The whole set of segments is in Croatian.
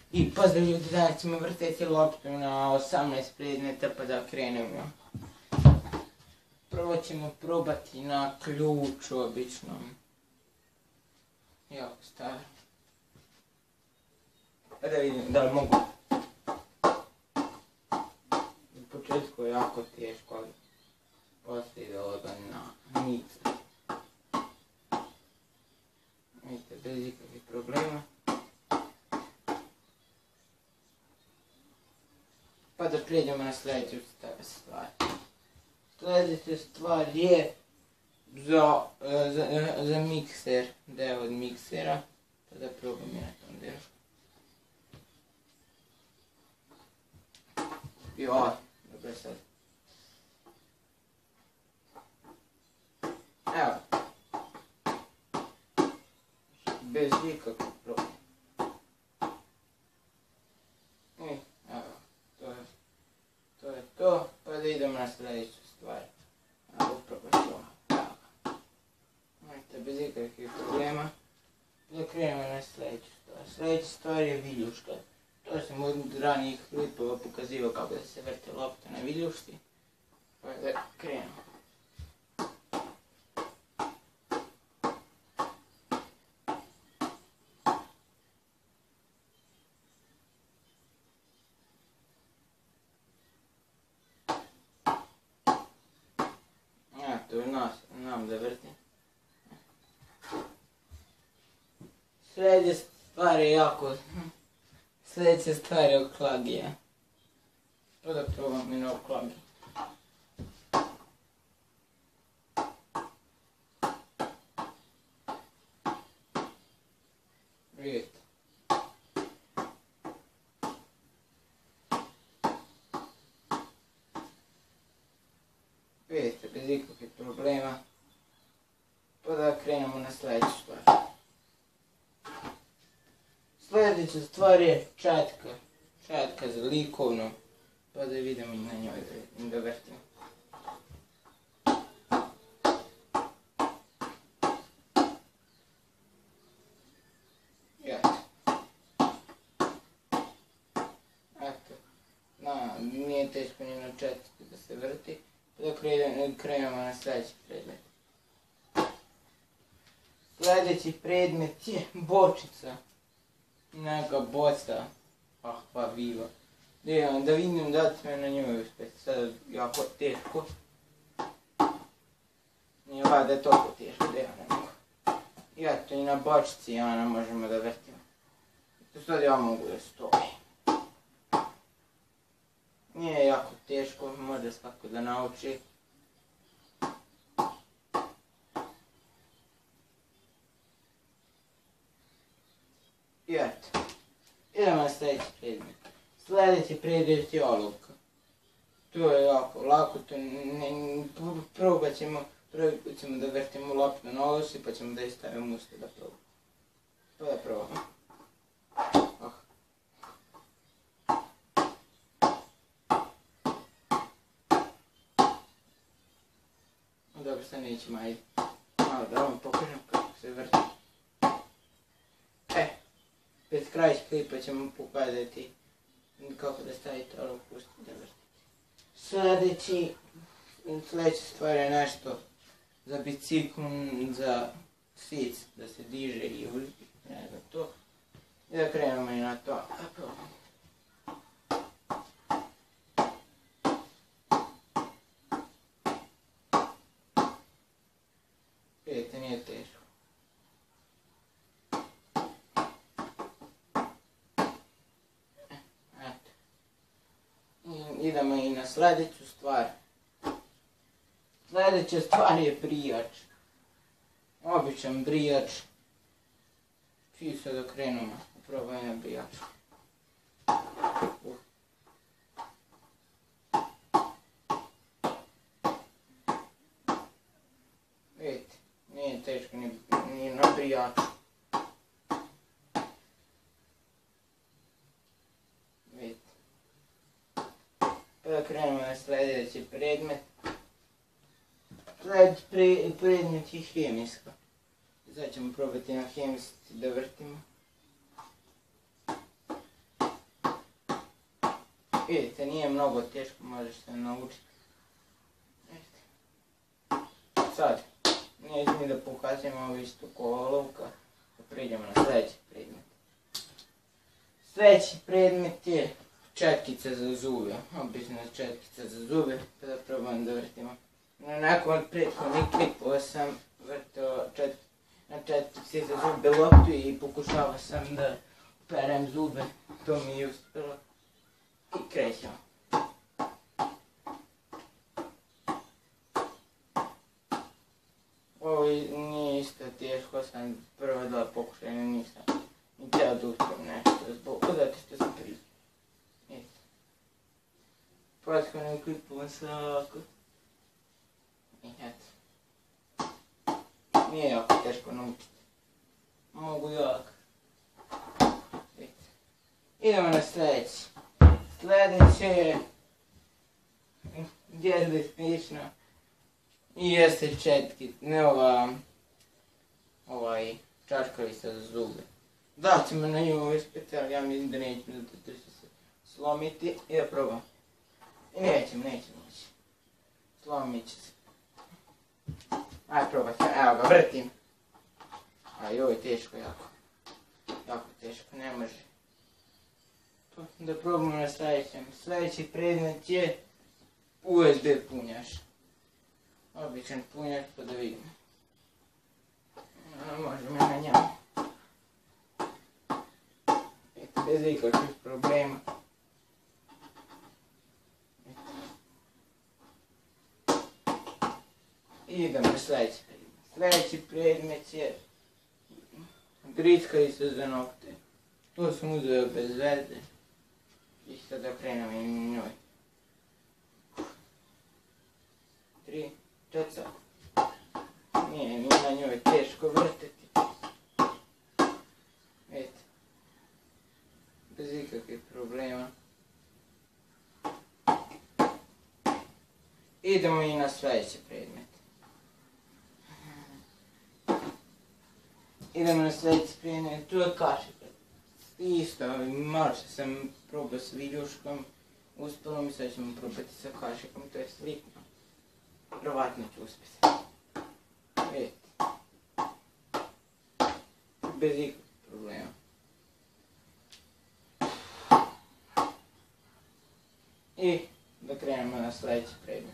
I pozdrav ljudi, danas ćemo vrteti loptu na 18 predmeta pa da krenemo. Prvo ćemo probati na ključu običnom. Jako staro. Pa da vidim da li mogu. U početku je jako teško, ali poslije ide lagano na nicu. Vidite, bez ikakvih problema. Pa da prijeđemo na sljedeću stvar. Sljedeća stvar je za mikser, deo od miksera. Pa da probam ja tom delu. Joj, dobro sad. Evo. Bez ikakvog problema. To, pa da idemo na sljedeću stvar. Upravo to. Ajde, bez ikakvih problema. Da krenemo na sljedeću stvar. Sljedeća stvar je viljuška. To sam od ranijih klipova pokazivao kako da se vrte lopta na viljuški. Pa da krenemo. To je nam da vrtim. Sljedeća stvar je oklagija. Pa da probam i na oklagiji. Vidite. Vidite, bez ikakvih problema. Pa da krenemo na sljedeću stvar. Sljedeća stvar je čatka. Čatka za likovno. Pa da vidimo i na njoj da vrtimo. Eto. Nije teško ni na četvrti da se vrti. Da krenemo na sljedeći predmet. Sljedeći predmet je bočica. Neka boca. Pa viva. Da vidim da će me na njoj uspjeti. Sada je jako teško. Nije da je toliko teško da ja ne mogu. I eto i na bočici možemo da vrtimo. Sad ja mogu da stojim. Nije jako teško, može svako da nauči. I eto. Idemo na sljedeći predmet. Sljedeći predmet je olovka. To je jako lako, probat ćemo da vrtimo loptu na olovci pa ćemo da je stavimo usta da probamo. To da probamo. Dobro, sad nećemo, ajde. Malo da vam pokažem kako se vrti. Pred kraj klipa ćemo pokazati kako da stavite olovku usta da vrtite. Sljedeća stvar je nešto za bicikl, za sic, da se diže i uliti, ne znam to. I da krenemo i na to. Vidite, nije teško. Eto. Idemo i na sljedeću stvar. Sljedeća stvar je brijač. Običan brijač. Čisto da krenemo. Probajmo na brijač. Vidite, nije teško ni na brijaču. Vidite. Pa da krenemo na sljedeći predmet. Sljedeći predmet je hemijska. Sad ćemo probati na hemijski da vrtimo. Vidite, nije mnogo teško, možeš se naučiti. Sad, neću mi da pokazujem ovo isto ko olovka, da priđemo na sljedeći predmet. Sljedeći predmet je četkica za zube, obična četkica za zube, pa da probam da vrtimo. Nakon prethodnih klipova sam vrtao na četkici za zube loptu i pokušavao sam da perem zube, to mi je uspjelo. I krećemo. Ovo nije isto teško, sam prvo dva pokušaja, nisam ni teo da uspijem nešto zbog, zato što sam priđe. Prethodnim klipom sam ovako. I eto. Nije jako teško naučiti. Mogu jako. Idemo na sljedeći. Sljedeće je djelomično i jeste četki, ne ovaj čačkalica za zube. Da ćemo na nju uspjeti, ali ja mislim da nećemo, zato što će se slomiti i da probam. I nećemo. Slomit će se. Ajde probati, evo ga, vrtim. A ovo je teško jako. Jako teško, ne može. Da probamo na sljedećem. Sljedeći predmet je USB punjač. Običan punjač, pa da vidimo. Možemo na njemu. Bez ikakvih problema. Idemo na sljedeći predmet. Sljedeći predmet je grickalica za nokte. To sam uzeo bez veze. I sada krenemo i njoj. 3, 4. Nije ni na njoj teško vrteti. Eto. Bez ikakvih problema. Idemo i na sljedeći predmet. Idemo na sljedeći predmet, tu je kašika. Isto, malo što sam probao s viljuškom, uspjelo mi, sad ćemo probati sa kašikom, to je slikno. Vjerovatno ću uspjeti. Vidite. Bez ikakvih problema. I da krenemo na sljedeći predmet.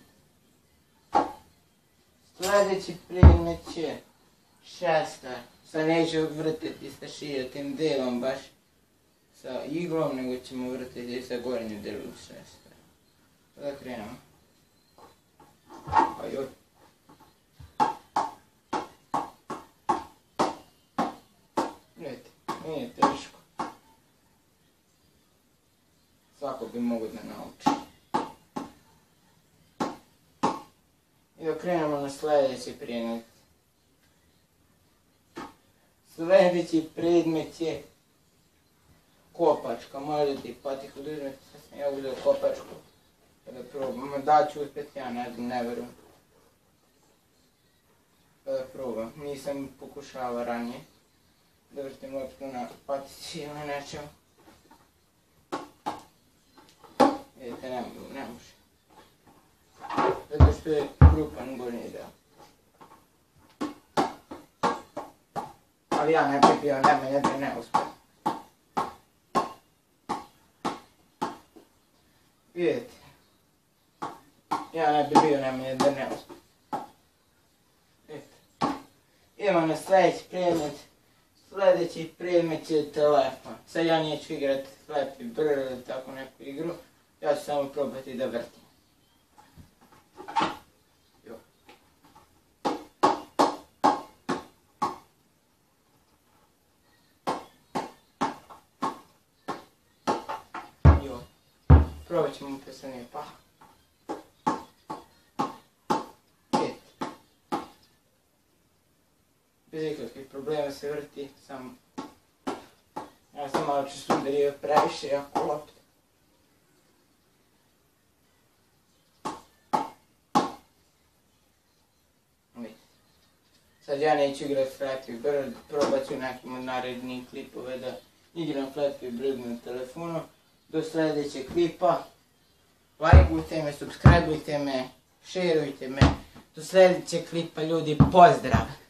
Sljedeći predmet je šestar. Sad neću vrtiti sa širotim delom baš sa iglom, nego ćemo vrtiti sa gornjim delom šestara. Da krenemo. Ajoj. Vidite, nije teško. Svako bi mogo da nauči. I da krenemo na sljedeći predmet. Sljedeći predmet je kopačka. Možete i patiku da uzmete, sad sam ja uzeo kopačku. Da probam, da ću uspjeti, ja ne verujem. Da probam, nisam pokušavao ranije da vrtim loptu na patici ili nečemu. Vidite, ne može. Zato što je krupan gornji deo. Ali ja ne bi bio Nemanja da ne uspio. Vidite. Ja ne bi bio Nemanja da ne uspio. Vidite. Idemo na sljedeći predmet. Sljedeći predmet je telefon. Sad ja neću igrati Flappy Bird ili tako neku igru. Ja ću samo probati da vrtim. Probat ćemo pesanije pa. Bez ikakvih problema se vrti, samo... Ja sam malo ću sudario previše jako lopta. Sad ja neću igrati Flappy Bird, probat ću nekim od narednih klipove da igram Flappy Bird na telefonu. Do sljedećeg klipa lajkujte me, subscribeujte me, šerujte me. Do sljedećeg klipa ljudi, pozdrav!